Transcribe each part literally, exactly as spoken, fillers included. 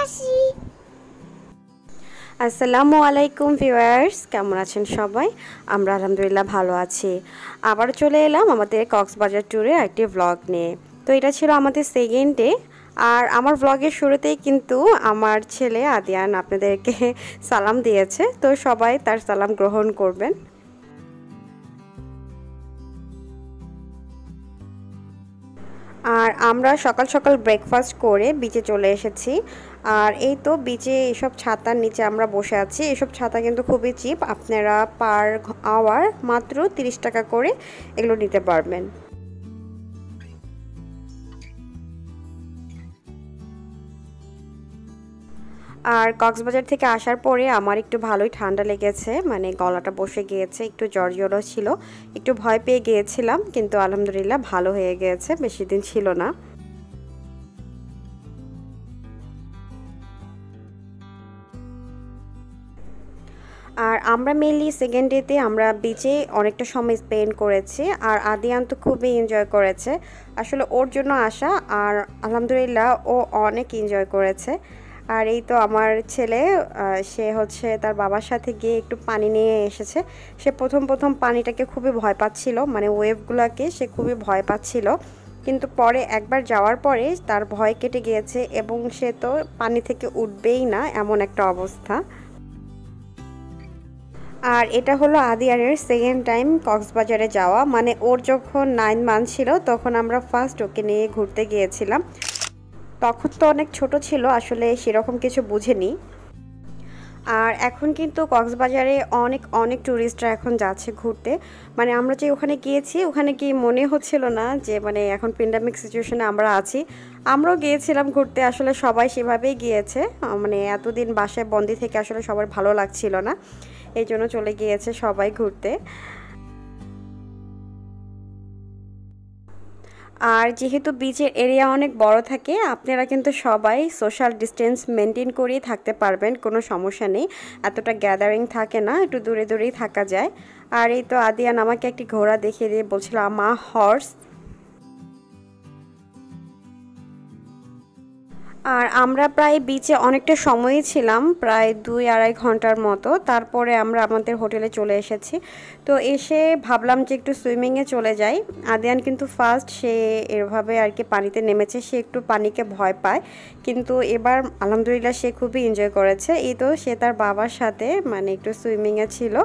আসি। আসসালামু আলাইকুম ভিউয়ার্স, কেমন আছেন সবাই? আমরা আলহামদুলিল্লাহ ভালো আছি। আবার চলে এলাম আমাদের কক্সবাজার ট্যুরে একটি ভ্লগ নিয়ে। তো এটা ছিল আমাদের সেকেন্ড ডে। আর আমার ভ্লগের শুরুতেই কিন্তু আমার ছেলে আদিয়ান আপনাদেরকে সালাম দিয়েছে, তো সবাই তার সালাম গ্রহণ করবেন। আর আমরা সকাল সকাল ব্রেকফাস্ট করে বিচে চলে এসেছি। আর এই তো বিচে এসব ছাতার নিচে আমরা বসে আছি। এসব ছাতা কিন্তু খুবই চিপ, আপনারা পার আওয়ার মাত্র তিরিশ টাকা করে এগুলো নিতে পারবেন। আর কক্সবাজার থেকে আসার পরে আমার একটু ভালোই ঠান্ডা লেগেছে, মানে গলাটা বসে গিয়েছে, একটু জ্বর জ্বরও ছিল, একটু ভয় পেয়ে গিয়েছিলাম, কিন্তু আলহামদুলিল্লাহ ভালো হয়ে গিয়েছে, বেশি দিন ছিল না। আর আমরা মেনলি সেকেন্ড ডেতে আমরা বিচে অনেকটা সময় স্পেন্ড করেছি। আর আদিয়ান তো খুবই এনজয় করেছে, আসলে ওর জন্য আসা। আর আলহামদুলিল্লাহ ও অনেক এনজয় করেছে। আর এই তো আমার ছেলে, সে হচ্ছে তার বাবার সাথে গিয়ে একটু পানি নিয়ে এসেছে। সে প্রথম প্রথম পানিটাকে খুবই ভয় পাচ্ছিল, মানে ওয়েভগুলোকে সে খুবই ভয় পাচ্ছিল, কিন্তু পরে একবার যাওয়ার পরে তার ভয় কেটে গিয়েছে এবং সে তো পানি থেকে উঠবেই না, এমন একটা অবস্থা। আর এটা হলো আদিয়ারের সেকেন্ড টাইম কক্সবাজারে যাওয়া, মানে ওর যখন নাইন মান্থ ছিল তখন আমরা ফার্স্ট ওকে নিয়ে ঘুরতে গিয়েছিলাম। তখন তো অনেক ছোট ছিল, আসলে সেরকম কিছু বুঝেনি। আর এখন কিন্তু কক্সবাজারে অনেক অনেক ট্যুরিস্টরা এখন যাচ্ছে ঘুরতে। মানে আমরা যে ওখানে গিয়েছি, ওখানে গিয়ে মনে হচ্ছিল না যে মানে এখন প্যান্ডেমিক সিচুয়েশনে আমরা আছি। আমরাও গিয়েছিলাম ঘুরতে, আসলে সবাই সেভাবেই গিয়েছে। মানে এতদিন বাসায় বন্দি থেকে আসলে সবার ভালো লাগছিল না, এই জন্য চলে গিয়েছে সবাই ঘুরতে। আর যেহেতু বিচের এরিয়া অনেক বড় থাকে, আপনারা কিন্তু সবাই সোশ্যাল ডিস্টেন্স মেনটেন করেই থাকতে পারবেন, কোনো সমস্যা নেই। এতটা গ্যাদারিং থাকে না, একটু দূরে দূরেই থাকা যায়। আর এই তো আদিয়ান আমাকে একটি ঘোড়া দেখিয়ে দিয়ে বলছিল মা হর্স। আর আমরা প্রায় বিচে অনেকটা সময়ই ছিলাম, প্রায় দুই আড়াই ঘন্টার মতো। তারপরে আমরা আমাদের হোটেলে চলে এসেছি। তো এসে ভাবলাম যে একটু সুইমিংয়ে চলে যাই। আদিয়ান কিন্তু ফার্স্ট সে এভাবে আর কি পানিতে নেমেছে, সে একটু পানিকে ভয় পায়, কিন্তু এবার আলহামদুলিল্লাহ সে খুবই এনজয় করেছে। এই তো সে তার বাবার সাথে মানে একটু সুইমিংয়ে ছিল।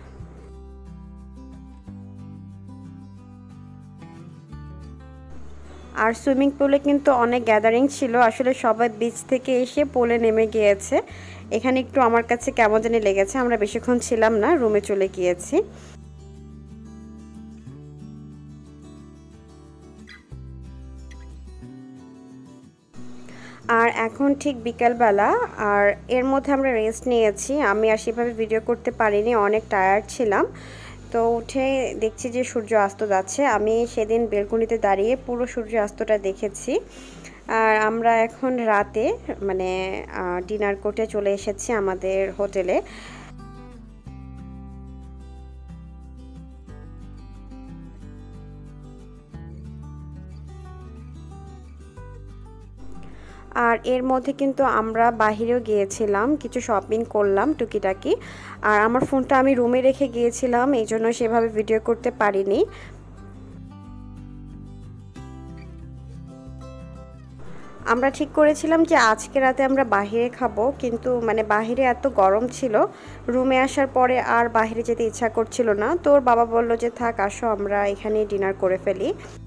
আর সুইমিং পুলে কিন্তু অনেক গ্যাদারিং ছিল, আসলে সবাই বিচ থেকে এসে পুলে নেমে গিয়েছে। এখানে একটু আমার কাছে কেমন জানি লেগেছে, আমরা বেশিক্ষণ ছিলাম না, রুমে চলে গিয়েছি। আর এখন ঠিক বিকালবেলা। আর এর মধ্যে আমরা রেস্ট নিয়েছি, আমি আর সেভাবে ভিডিও করতে পারিনি, অনেক টায়ার্ড ছিলাম। তো উঠে দেখছি যে সূর্য অস্ত যাচ্ছে। আমি সেদিন বেলকনিতে দাঁড়িয়ে পুরো সূর্য অস্তটা দেখেছি। আর আমরা এখন রাতে মানে ডিনার করতে চলে এসেছি আমাদের হোটেলে। আর এর মধ্যে কিন্তু আমরা বাহিরেও গিয়েছিলাম, কিছু শপিং করলাম টুকিটাকি। আর আমার ফোনটা আমি রুমে রেখে গিয়েছিলাম, এই জন্য সেভাবে ভিডিও করতে পারিনি। আমরা ঠিক করেছিলাম যে আজকে রাতে আমরা বাহিরে খাবো, কিন্তু মানে বাহিরে এত গরম ছিল, রুমে আসার পরে আর বাহিরে যেতে ইচ্ছা করছিল না। তো ওর বাবা বলল যে থাক, আসো আমরা এখানেই ডিনার করে ফেলি।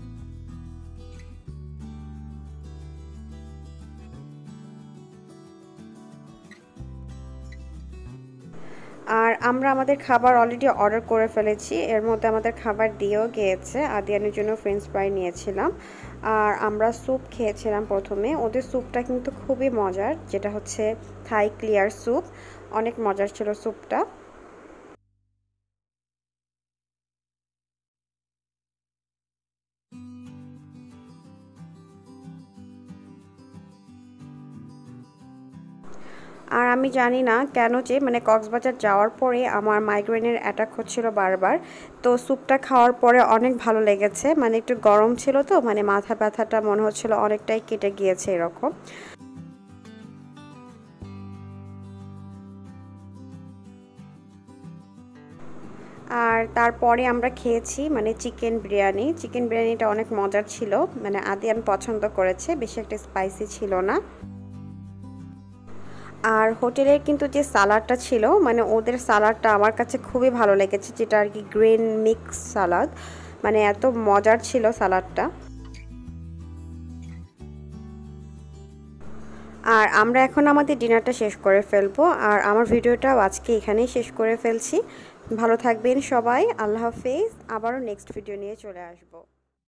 আর আমরা আমাদের খাবার অলরেডি অর্ডার করে ফেলেছি, এর মধ্যে আমাদের খাবার দিয়েও গিয়েছে। আদিয়ানের জন্য ফ্রেঞ্চ ফ্রাই নিয়েছিলাম। আর আমরা স্যুপ খেয়েছিলাম প্রথমে, ওদের স্যুপটা কিন্তু খুবই মজার, যেটা হচ্ছে থাই ক্লিয়ার স্যুপ, অনেক মজার ছিল স্যুপটা। আর আমি জানি না কেন যে মানে কক্সবাজার যাওয়ার পরে আমার মাইগ্রেনের অ্যাটাক হচ্ছিল বারবার। তো স্যুপটা খাওয়ার পরে অনেক ভালো লেগেছে, মানে একটু গরম ছিল তো, মানে মাথা ব্যথাটা মনে হচ্ছিল অনেকটাই কেটে গিয়েছে এরকম। আর তারপরে আমরা খেয়েছি মানে চিকেন বিরিয়ানি। চিকেন বিরিয়ানিটা অনেক মজার ছিল, মানে আদিয়ান পছন্দ করেছে, বেশি একটা স্পাইসি ছিল না। আর হোটেলের কিন্তু যে সালাডটা ছিল, মানে ওদের সালাডটা আমার কাছে খুবই ভালো লেগেছে, যেটা আর কি গ্রিন মিক্স সালাদ, মানে এত মজার ছিল সালাডটা। আর আমরা এখন আমাদের ডিনারটা শেষ করে ফেলবো, আর আমার ভিডিওটাও আজকে এখানেই শেষ করে ফেলছি। ভালো থাকবেন সবাই, আল্লাহ হাফেজ। আবারও নেক্সট ভিডিও নিয়ে চলে আসবো।